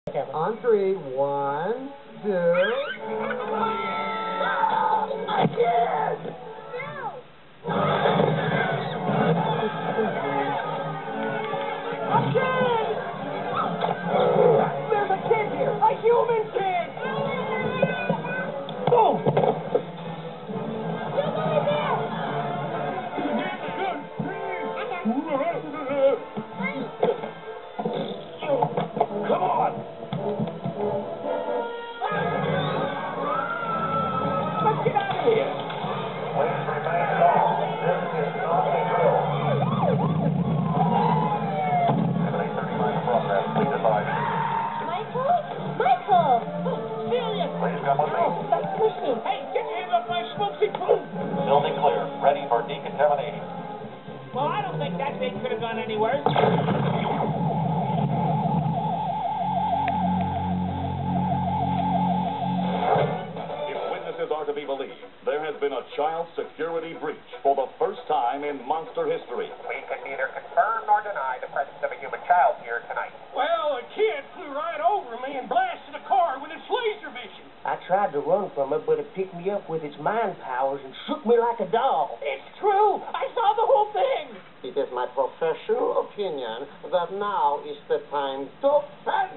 On three. One, two. I can't! A kid! There's a kid here! A human kid! Boom! Come on! Let's get out of here! Please remain calm. This is not a drill. 7835 progress. Please advise. Michael? Michael! Celia! Please come with me. Oh, stop pushing. Hey, get your hands off my smoky poop! Building clear. Ready for decontamination. Well, I don't think that thing could have gone any worse. If witnesses are to be believed, there has been a child security breach for the first time in monster history. We can neither confirm nor deny the presence of a human child here tonight. Well, a kid flew right over me and blasted a car with its laser vision. I tried to run from it, but it picked me up with its mind powers and shook me like a doll. It's true. I saw the whole thing. It is my professional opinion that now is the time to panic.